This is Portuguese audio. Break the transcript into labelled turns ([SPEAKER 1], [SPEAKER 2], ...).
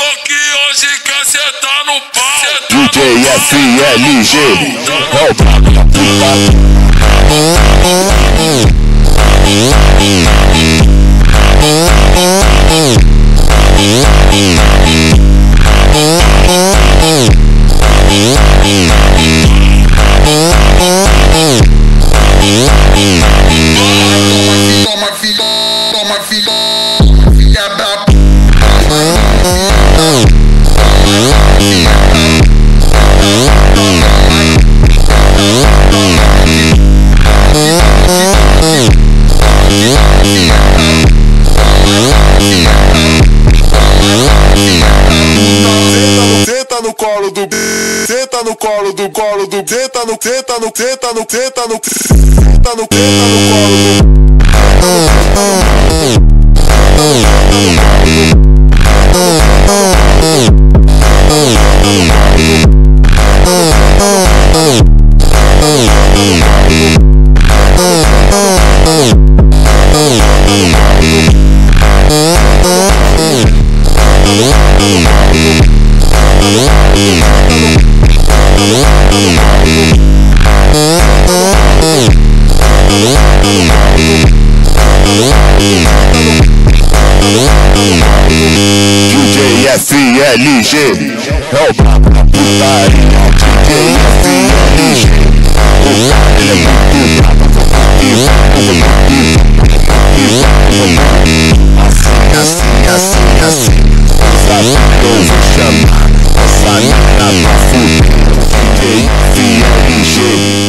[SPEAKER 1] que hoje quer sentar no pau.
[SPEAKER 2] DJ FLG é o brabo da putaria.
[SPEAKER 3] Toma filha da
[SPEAKER 2] Senta no colo do, senta no colo do, senta no colo do. DJ FLG é o brabo da putaria. DJ FLG, o cara ele é muito brabo. Assim, sabe que eu vou chamar essa mina pra fuder. DJ FLG.